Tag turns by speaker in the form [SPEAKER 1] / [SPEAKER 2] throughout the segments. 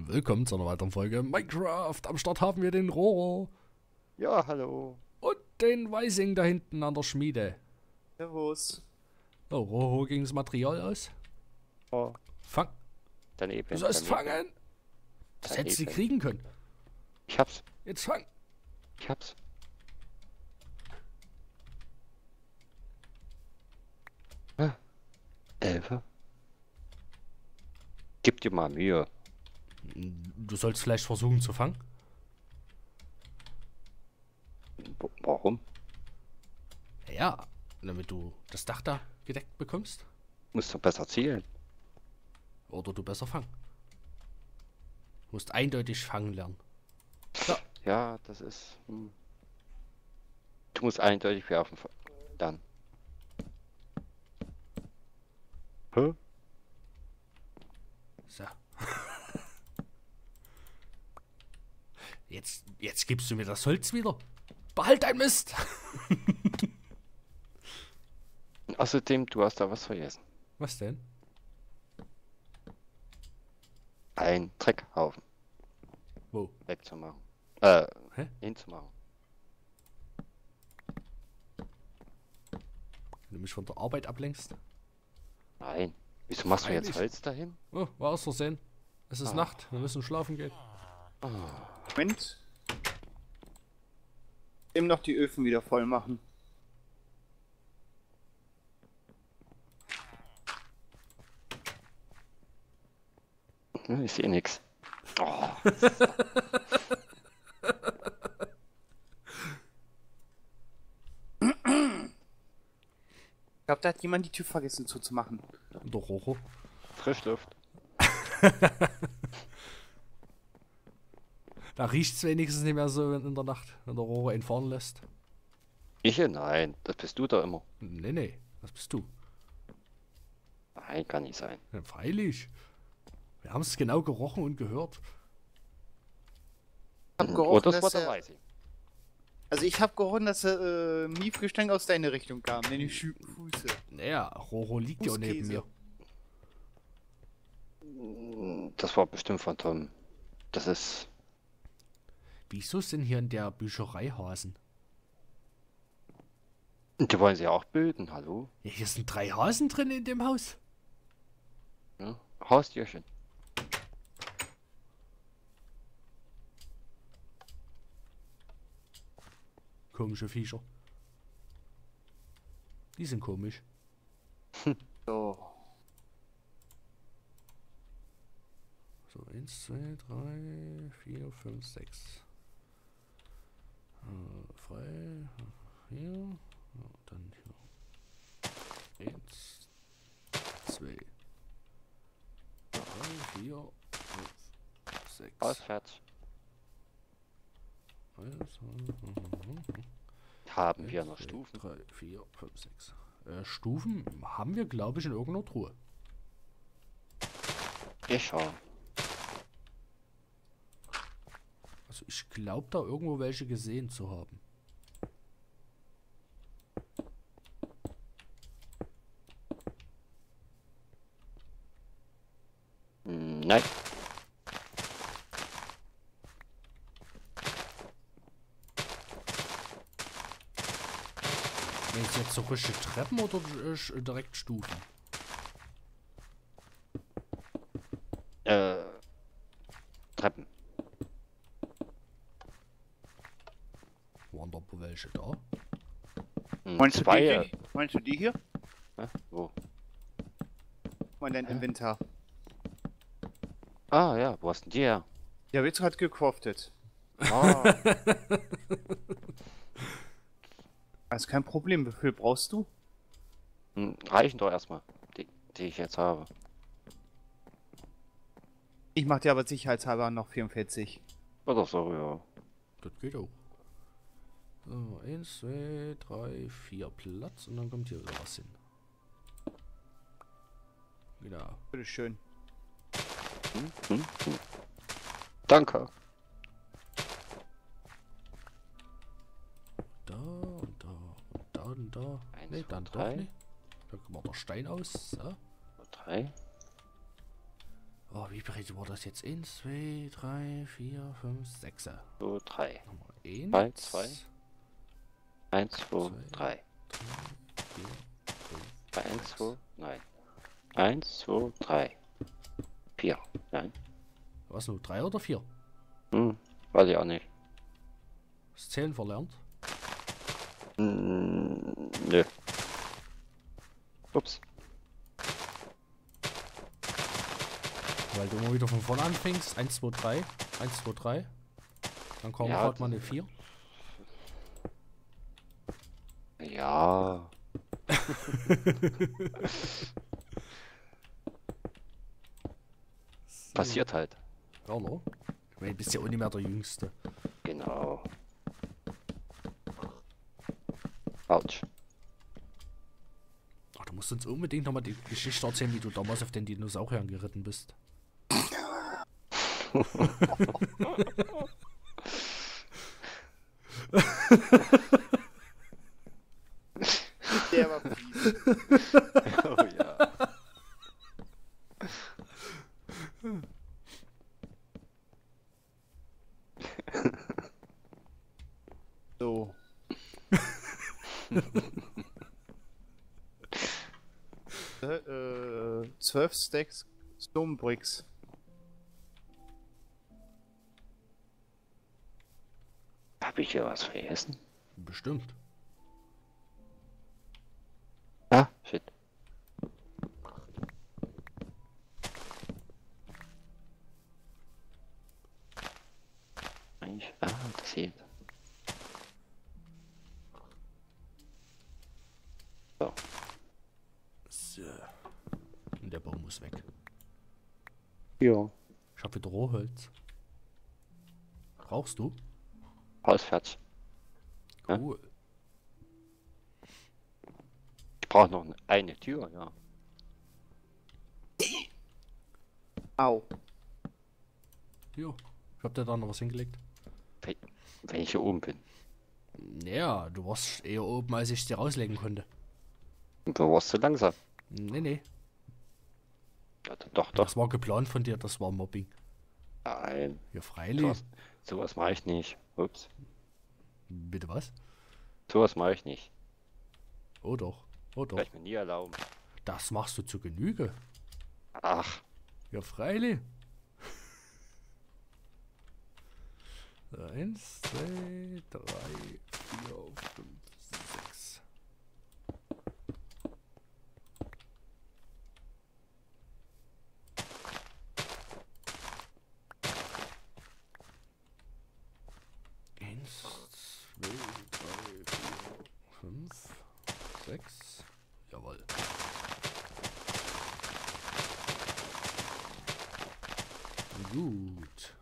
[SPEAKER 1] Willkommen zu einer weiteren Folge Minecraft. Am Start haben wir den Roro
[SPEAKER 2] Ja, hallo.
[SPEAKER 1] und den Weising da hinten an der Schmiede.
[SPEAKER 2] Servus.
[SPEAKER 1] Oh, Roro ging das Material aus.
[SPEAKER 2] Oh,
[SPEAKER 1] Fang.
[SPEAKER 2] daneben.
[SPEAKER 1] Du sollst fangen. Das hättest du kriegen können.
[SPEAKER 2] Ich hab's.
[SPEAKER 1] Jetzt fang.
[SPEAKER 2] Ich hab's. Ah, Elfe. Gib dir mal Mühe.
[SPEAKER 1] Du sollst vielleicht versuchen zu fangen.
[SPEAKER 2] Warum?
[SPEAKER 1] Ja, damit du das Dach da gedeckt bekommst.
[SPEAKER 2] Musst du besser zielen.
[SPEAKER 1] Oder du besser fangen. Du musst eindeutig fangen lernen. So.
[SPEAKER 2] Ja, das ist... Du musst eindeutig werfen. Dann. Hä?
[SPEAKER 1] So. Jetzt gibst du mir das Holz wieder. Behalt dein Mist.
[SPEAKER 2] Außerdem, du hast da was vergessen.
[SPEAKER 1] Was denn?
[SPEAKER 2] Ein Dreckhaufen
[SPEAKER 1] Wo?
[SPEAKER 2] wegzumachen.
[SPEAKER 1] Hä?
[SPEAKER 2] Hinzumachen.
[SPEAKER 1] Wenn du mich von der Arbeit ablenkst.
[SPEAKER 2] Nein. Wieso machst du jetzt
[SPEAKER 1] Freilich.
[SPEAKER 2] Holz dahin?
[SPEAKER 1] Oh, war aus Versehen. Es ist Nacht, wir müssen schlafen gehen.
[SPEAKER 3] Moment. Eben noch die Öfen wieder voll machen.
[SPEAKER 2] Ich sehe nix. Oh,
[SPEAKER 3] Ich glaube, da hat jemand die Tür vergessen zuzumachen.
[SPEAKER 1] Der Rocho.
[SPEAKER 2] Frischluft.
[SPEAKER 1] Da riecht es wenigstens nicht mehr so in der Nacht, wenn der Rohre ihn fahren lässt.
[SPEAKER 2] Ich? Nein, das bist du da immer.
[SPEAKER 1] Nee, das bist du.
[SPEAKER 2] Nein, kann nicht sein.
[SPEAKER 1] Ja, freilich. Wir haben es genau gerochen und gehört.
[SPEAKER 3] Ich hab
[SPEAKER 2] Oh,
[SPEAKER 3] gerochen,
[SPEAKER 2] das war
[SPEAKER 3] dass
[SPEAKER 2] der
[SPEAKER 3] er,
[SPEAKER 2] Weiße.
[SPEAKER 3] also ich habe gerochen, dass der Miefgestank aus deiner Richtung kam, denn die Füße.
[SPEAKER 1] Naja, Roho liegt ja neben
[SPEAKER 3] Fußkäse.
[SPEAKER 1] mir.
[SPEAKER 2] Das war bestimmt von Tom. Das ist...
[SPEAKER 1] Wieso sind hier in der Bücherei Hasen?
[SPEAKER 2] Die wollen sie auch bilden, hallo?
[SPEAKER 1] Ja, hier sind 3 Hasen drin in dem Haus.
[SPEAKER 2] Ja? Haustierchen.
[SPEAKER 1] Komische Viecher. Die sind komisch.
[SPEAKER 3] So.
[SPEAKER 1] So, 1, 2, 3, 4, 5, 6. Frei. Hier. Ja, dann hier. 1, 2, 3, 4, 5, 6.
[SPEAKER 2] Auswärts.
[SPEAKER 1] Also,
[SPEAKER 2] Haben wir noch Stufen?
[SPEAKER 1] 3, 4, 5, 6. Stufen haben wir, glaube ich, in irgendeiner Truhe.
[SPEAKER 2] Ich schau.
[SPEAKER 1] Also ich glaube da irgendwo welche gesehen zu haben.
[SPEAKER 2] Nein.
[SPEAKER 1] Meinst du jetzt so richtige Treppen oder direkt Stufen?
[SPEAKER 2] Treppen.
[SPEAKER 1] Waren da wohl welche da?
[SPEAKER 3] Meinst du die
[SPEAKER 2] Zwei.
[SPEAKER 3] hier? Meinst du die hier?
[SPEAKER 2] Wo?
[SPEAKER 3] Mein dein Inventar.
[SPEAKER 2] Ah ja, wo hast denn die her?
[SPEAKER 3] Ja, wird gerade gecraftet.
[SPEAKER 2] Ah,
[SPEAKER 3] Das ist kein Problem. Wie viel brauchst du?
[SPEAKER 2] reichen doch erstmal, die ich jetzt habe.
[SPEAKER 3] Ich mach dir aber sicherheitshalber noch 44.
[SPEAKER 2] Oder so, ja.
[SPEAKER 1] Das geht auch. So, 1, 2, 3, 4 Platz und dann kommt hier wieder was hin. Genau.
[SPEAKER 3] Bitteschön.
[SPEAKER 2] Danke.
[SPEAKER 1] Da und da und da und da.
[SPEAKER 2] Eins,
[SPEAKER 1] Ne, dann
[SPEAKER 2] zwei,
[SPEAKER 1] doch nicht. Da kommt der Stein aus. So.
[SPEAKER 2] 3.
[SPEAKER 1] Oh, wie breit war das jetzt? 1, 2, 3, 4, 5, 6.
[SPEAKER 2] 2, 3.
[SPEAKER 1] Nochmal
[SPEAKER 2] 3,
[SPEAKER 1] 1,
[SPEAKER 2] 2. 1, 2, 3.
[SPEAKER 1] 4, 5,
[SPEAKER 2] 1, 2, nein. 1, 2, 3. 4. Nein.
[SPEAKER 1] Was nur? 3 oder 4?
[SPEAKER 2] Weiß ich auch nicht.
[SPEAKER 1] Hast du Zählen verlernt?
[SPEAKER 2] Nö. Ups.
[SPEAKER 1] Weil du immer wieder von vorne anfängst. 1, 2, 3. 1, 2, 3. Dann kommt
[SPEAKER 2] Ja,
[SPEAKER 1] gerade mal eine 4.
[SPEAKER 2] Ja. Passiert halt.
[SPEAKER 1] Ja, no? Ich meine, du bist ja auch nicht mehr der Jüngste.
[SPEAKER 2] Genau. Autsch.
[SPEAKER 1] Ach, du musst uns unbedingt nochmal die Geschichte erzählen, wie du damals auf den Dinosauriern geritten bist.
[SPEAKER 3] Der war fies.
[SPEAKER 2] Oh ja.
[SPEAKER 3] So. 12 Stacks Stone Bricks.
[SPEAKER 2] Hab ich hier was vergessen?
[SPEAKER 1] Bestimmt.
[SPEAKER 2] Ah, shit. Eigentlich, das hier. So.
[SPEAKER 1] So. Und der Baum muss weg.
[SPEAKER 2] Ja.
[SPEAKER 1] Ich hab wieder Rohholz. Brauchst du?
[SPEAKER 2] Alles fertig. Ja.
[SPEAKER 1] Cool.
[SPEAKER 2] Ich brauche noch eine Tür, ja.
[SPEAKER 3] Au.
[SPEAKER 1] Jo. Ich hab dir da noch was hingelegt.
[SPEAKER 2] Wenn ich hier oben bin.
[SPEAKER 1] Naja, du warst eher oben, als ich dir rauslegen konnte.
[SPEAKER 2] Du warst zu langsam.
[SPEAKER 1] Nee, nee.
[SPEAKER 2] Ja, doch, doch.
[SPEAKER 1] Das war geplant von dir, das war Mobbing.
[SPEAKER 2] Nein.
[SPEAKER 1] Ja, freilich.
[SPEAKER 2] Sowas mache ich nicht. Ups.
[SPEAKER 1] Bitte was?
[SPEAKER 2] Sowas mache ich nicht.
[SPEAKER 1] Oh doch. Oh doch.
[SPEAKER 2] Kann ich mir nie erlauben.
[SPEAKER 1] Das machst du zu Genüge.
[SPEAKER 2] Ach,
[SPEAKER 1] Ja, freilich. 1, 2, 3, 4, 5, 6. Eins, 2, 3, 4, 5, 6. Jawohl. Gut.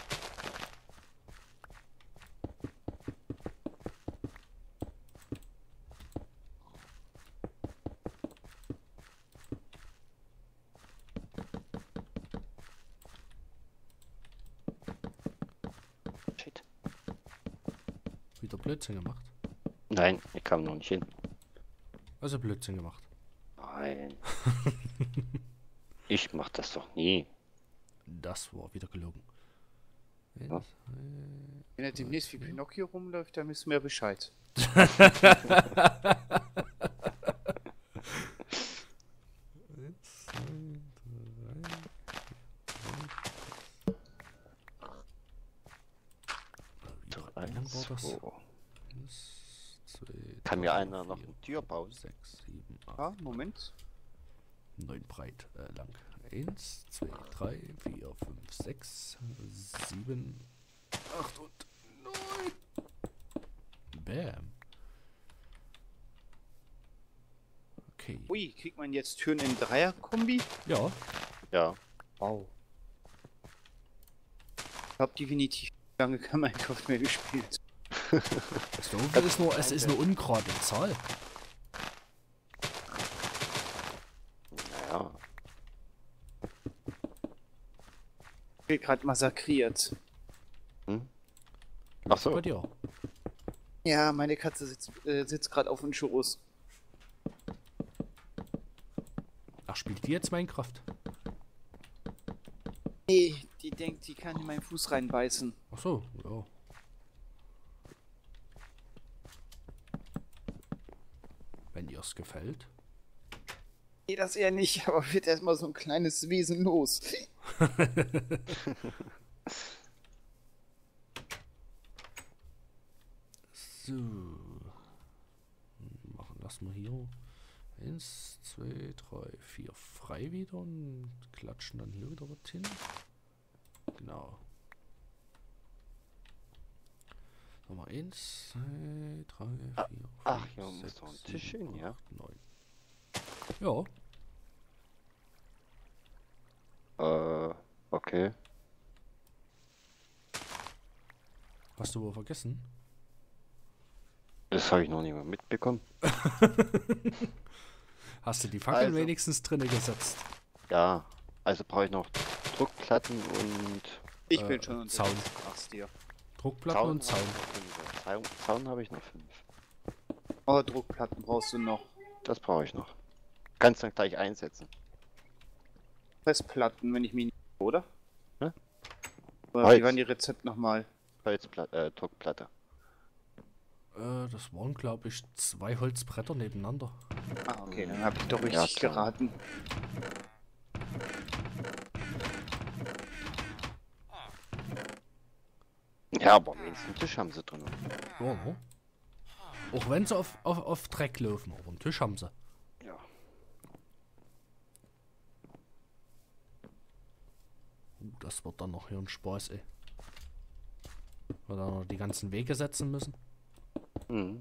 [SPEAKER 2] shit.
[SPEAKER 1] Wieder Blödsinn gemacht.
[SPEAKER 2] Nein, ich kam noch nicht hin.
[SPEAKER 1] Also Blödsinn gemacht.
[SPEAKER 2] Nein. Ich mach das doch nie.
[SPEAKER 1] Das war wieder gelogen.
[SPEAKER 2] Was?
[SPEAKER 3] Wenn er demnächst wie Pinocchio rumläuft, dann wissen wir Bescheid.
[SPEAKER 2] Kann mir einer noch eine Tür bauen?
[SPEAKER 1] 6, 7, 8,
[SPEAKER 3] Ah, Moment.
[SPEAKER 1] 9 breit, lang. 1, 2, 3, 4, 5, 6, 7, 8 und 9. Bam. Okay.
[SPEAKER 3] Ui, kriegt man jetzt Türen in Dreier-Kombi?
[SPEAKER 1] Ja,
[SPEAKER 2] Ja.
[SPEAKER 3] Wow. Ich habe definitiv lange kein Minecraft mehr gespielt.
[SPEAKER 1] das Doofe ist nur, es ist eine ungerade Zahl.
[SPEAKER 2] Naja.
[SPEAKER 3] Ich bin gerade massakriert.
[SPEAKER 2] Ach so.
[SPEAKER 1] Bei dir.
[SPEAKER 3] Ja, meine Katze sitzt gerade auf dem Schoß.
[SPEAKER 1] Ach, spielt die jetzt Minecraft?
[SPEAKER 3] Nee, die denkt, die kann in meinen Fuß reinbeißen.
[SPEAKER 1] Ach so, ja. Wenn ihr es gefällt.
[SPEAKER 3] Nee, das eher nicht, aber wird erstmal so ein kleines Wesen los.
[SPEAKER 1] So. Machen das mal hier. 1, 2, 3, 4 frei wieder und klatschen dann hier wieder was hin. Genau. Nochmal 1, 2, 3, 4, 5,
[SPEAKER 2] Ach, hier muss
[SPEAKER 1] 6,
[SPEAKER 2] doch ein Tisch
[SPEAKER 1] 7,
[SPEAKER 2] hin, ja?
[SPEAKER 1] 8, 9. Ja,
[SPEAKER 2] Okay.
[SPEAKER 1] hast du wohl vergessen?
[SPEAKER 2] Das habe ich noch nicht mal mitbekommen.
[SPEAKER 1] Hast du die Fackel
[SPEAKER 2] Also.
[SPEAKER 1] wenigstens drinne gesetzt?
[SPEAKER 2] Ja, also brauche ich noch Druckplatten und
[SPEAKER 3] Ich bin schon
[SPEAKER 1] Zaun.
[SPEAKER 3] unterwegs. Krass dir.
[SPEAKER 1] Druckplatten und
[SPEAKER 2] habe
[SPEAKER 1] Zaun.
[SPEAKER 2] ich noch 5. Zaun habe ich noch 5.
[SPEAKER 3] Oh, Druckplatten brauchst du noch.
[SPEAKER 2] Das brauche ich noch. Kannst dann gleich einsetzen.
[SPEAKER 3] Festplatten, wenn ich mich nicht... Oder?
[SPEAKER 2] Hä?
[SPEAKER 3] Oder
[SPEAKER 2] Holz.
[SPEAKER 3] wie waren die Rezepte nochmal?
[SPEAKER 2] Druckplatte.
[SPEAKER 1] Das waren, glaube ich, 2 Holzbretter nebeneinander.
[SPEAKER 3] Ah, okay, dann habe ich doch
[SPEAKER 2] Ja,
[SPEAKER 3] richtig
[SPEAKER 2] klar.
[SPEAKER 3] geraten.
[SPEAKER 2] Ja, aber wenigstens einen Tisch haben sie drin.
[SPEAKER 1] Ja, ne? Auch wenn sie auf Dreck laufen, aber einen Tisch haben sie.
[SPEAKER 2] Ja.
[SPEAKER 1] Das wird dann noch hier ein Spaß, ey. Wir dann noch die ganzen Wege setzen müssen.
[SPEAKER 2] Mhm.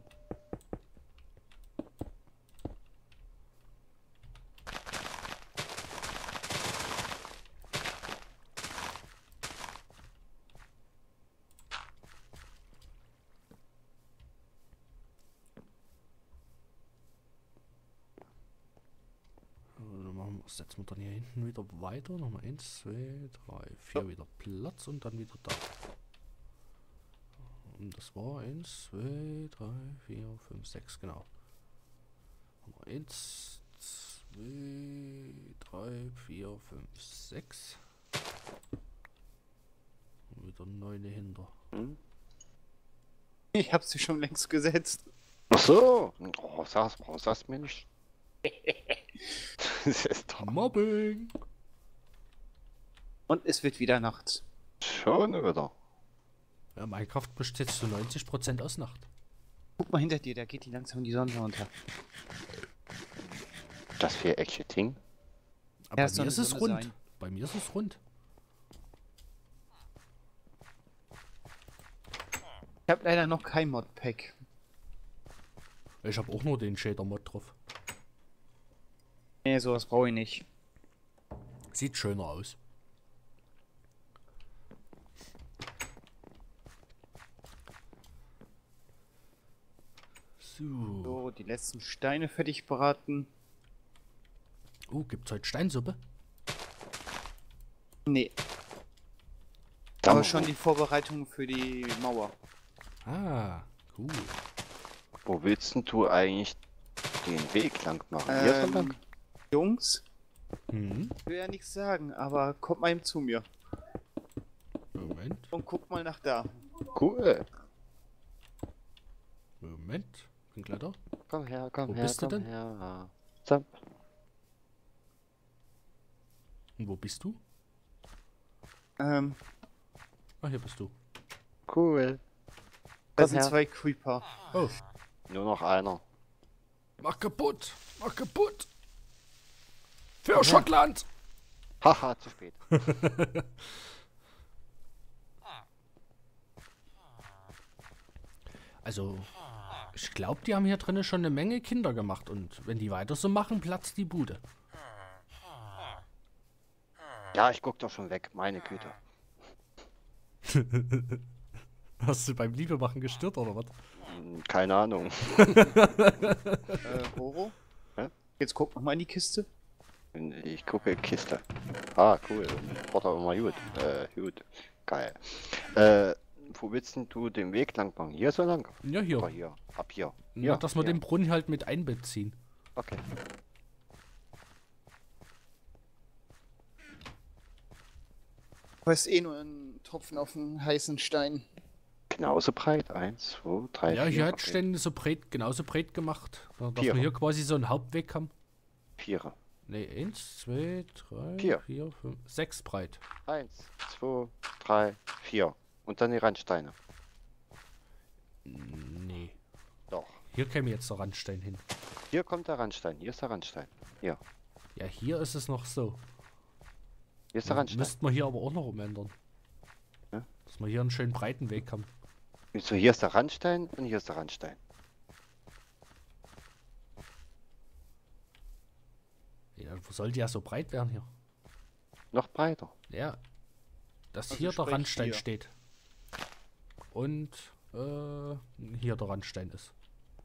[SPEAKER 1] Setzen wir dann hier hinten wieder weiter. Nochmal 1, 2, 3, 4 wieder Platz und dann wieder da. Und das war 1, 2, 3, 4, 5, 6, genau. 1, 2, 3, 4, 5, 6. Und wieder 9 hinter.
[SPEAKER 2] Mhm.
[SPEAKER 3] Ich habe sie schon längst gesetzt.
[SPEAKER 2] Ach so. Oh, sag's mir nicht. Das ist doch
[SPEAKER 1] Mobbing!
[SPEAKER 3] Und es wird wieder Nacht.
[SPEAKER 2] schon wieder.
[SPEAKER 1] Ja, Minecraft besteht zu 90% aus Nacht.
[SPEAKER 3] Guck mal hinter dir, da geht die langsam die Sonne runter.
[SPEAKER 2] Das viereckige Ding.
[SPEAKER 1] Aber
[SPEAKER 3] Ja,
[SPEAKER 1] bei
[SPEAKER 3] es soll
[SPEAKER 1] mir ist
[SPEAKER 3] eine
[SPEAKER 1] es
[SPEAKER 3] Sonne
[SPEAKER 1] rund.
[SPEAKER 3] sein.
[SPEAKER 1] Bei mir ist es rund.
[SPEAKER 3] Ich habe leider noch kein Modpack.
[SPEAKER 1] Ich habe auch nur den Shader-Mod drauf.
[SPEAKER 3] Nee, sowas brauche ich nicht.
[SPEAKER 1] Sieht schöner aus. So.
[SPEAKER 3] So, die letzten Steine fertig braten.
[SPEAKER 1] Oh, gibt's heute Steinsuppe?
[SPEAKER 3] Nee,
[SPEAKER 2] Dann
[SPEAKER 3] aber schon die Vorbereitung für die Mauer.
[SPEAKER 1] Ah, cool.
[SPEAKER 2] Wo willst denn du eigentlich den Weg lang machen? Hier so lang?
[SPEAKER 3] Jungs,
[SPEAKER 1] Hm.
[SPEAKER 3] ich will ja nichts sagen, aber kommt mal eben zu mir
[SPEAKER 1] Moment,
[SPEAKER 3] und guckt mal nach da.
[SPEAKER 2] Cool.
[SPEAKER 1] Moment. Bin gleich da.
[SPEAKER 2] Komm her, komm
[SPEAKER 1] Wo
[SPEAKER 2] her,
[SPEAKER 1] bist du
[SPEAKER 2] komm
[SPEAKER 1] denn?
[SPEAKER 2] her. So.
[SPEAKER 1] Und wo bist du?
[SPEAKER 3] Da
[SPEAKER 1] Ah, hier bist du.
[SPEAKER 2] Cool. Komm
[SPEAKER 3] sind
[SPEAKER 2] her.
[SPEAKER 3] 2 Creeper.
[SPEAKER 1] Oh,
[SPEAKER 2] Nur noch einer.
[SPEAKER 1] mach kaputt! Mach kaputt! Für Schottland!
[SPEAKER 2] Haha, zu spät.
[SPEAKER 1] Also, ich glaube, die haben hier drinnen schon eine Menge Kinder gemacht und wenn die weiter so machen, platzt die Bude.
[SPEAKER 2] Ja, ich guck doch schon weg, meine Güte.
[SPEAKER 1] Hast du beim Liebemachen gestört oder was?
[SPEAKER 2] Keine Ahnung.
[SPEAKER 3] Horo?
[SPEAKER 2] Hä?
[SPEAKER 3] Jetzt guck noch mal in die Kiste.
[SPEAKER 2] Ich gucke Kiste. Ah, cool. Braucht aber mal gut. Gut. Geil. Wo willst denn du den Weg lang machen? Hier so lang?
[SPEAKER 1] Ja, hier.
[SPEAKER 2] Oder hier? Ab hier.
[SPEAKER 1] Ja,
[SPEAKER 2] Hier,
[SPEAKER 1] dass wir
[SPEAKER 2] hier.
[SPEAKER 1] den Brunnen halt mit einbeziehen.
[SPEAKER 2] Okay.
[SPEAKER 3] Du hast eh nur einen Tropfen auf einen heißen Stein.
[SPEAKER 2] Genauso breit. 1, 2, 3,
[SPEAKER 1] Ja,
[SPEAKER 2] 4.
[SPEAKER 1] hier hat Stände so breit, genauso breit gemacht. Da darf
[SPEAKER 2] Vier.
[SPEAKER 1] man hier quasi so einen Hauptweg haben.
[SPEAKER 2] 4.
[SPEAKER 1] Ne, 1, 2, 3,
[SPEAKER 2] Vier.
[SPEAKER 1] 4, 5, 6 breit.
[SPEAKER 2] 1, 2, 3, 4. Und dann die Randsteine.
[SPEAKER 1] Nee.
[SPEAKER 2] Doch.
[SPEAKER 1] Hier käme jetzt der Randstein hin.
[SPEAKER 2] Hier kommt der Randstein. Hier ist der Randstein. Hier.
[SPEAKER 1] Ja, hier ist es noch so.
[SPEAKER 2] Hier ist der Randstein.
[SPEAKER 1] Müssten wir hier aber auch noch umändern.
[SPEAKER 2] Ja?
[SPEAKER 1] Dass wir hier einen schönen breiten Weg haben.
[SPEAKER 2] So, hier ist der Randstein und hier ist der Randstein.
[SPEAKER 1] Ja, sollte ja so breit werden hier.
[SPEAKER 2] Noch breiter.
[SPEAKER 1] Ja. Dass
[SPEAKER 3] Also
[SPEAKER 1] hier der
[SPEAKER 3] sprich
[SPEAKER 1] Randstein
[SPEAKER 3] hier.
[SPEAKER 1] steht. Und hier der Randstein ist.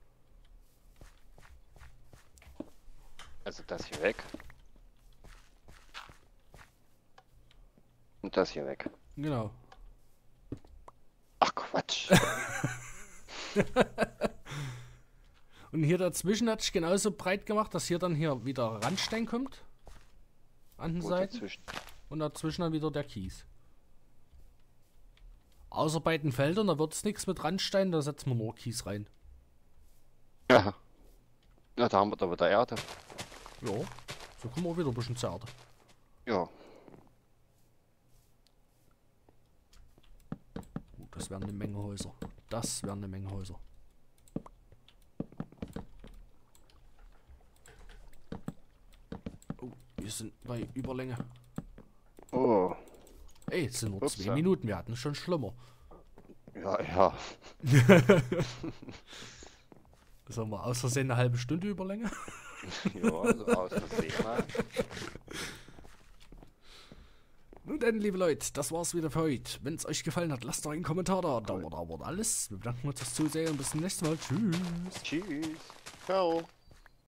[SPEAKER 2] Also das hier weg. Und das hier weg.
[SPEAKER 1] Genau.
[SPEAKER 2] Ach Quatsch.
[SPEAKER 1] Und hier dazwischen hat sich genauso breit gemacht, dass hier dann hier wieder Randstein kommt. An den
[SPEAKER 2] Wo
[SPEAKER 1] Seiten.
[SPEAKER 2] dazwischen?
[SPEAKER 1] Und dazwischen dann wieder der Kies. Außer bei den Feldern, da wird es nichts mit Randstein, da setzen wir nur Kies rein.
[SPEAKER 2] Ja. Na, da haben wir da wieder Erde.
[SPEAKER 1] Ja, so kommen wir wieder ein bisschen zur Erde.
[SPEAKER 2] Ja.
[SPEAKER 1] Das wären eine Menge Häuser. Das wären eine Menge Häuser. Oh, wir sind bei Überlänge.
[SPEAKER 2] Oh.
[SPEAKER 1] Ey, es sind nur
[SPEAKER 2] Ups,
[SPEAKER 1] 2
[SPEAKER 2] ja.
[SPEAKER 1] Minuten, wir hatten es schon schlimmer.
[SPEAKER 2] Ja, ja.
[SPEAKER 1] Sagen wir aus Versehen eine halbe Stunde Überlänge?
[SPEAKER 2] Ja, so aus Versehen mal.
[SPEAKER 1] Nun denn, liebe Leute, das war's wieder für heute. Wenn es euch gefallen hat, lasst doch einen Kommentar da. Dauert alles. Wir bedanken uns fürs Zusehen und bis zum nächsten Mal. Tschüss.
[SPEAKER 2] Tschüss.
[SPEAKER 3] Ciao.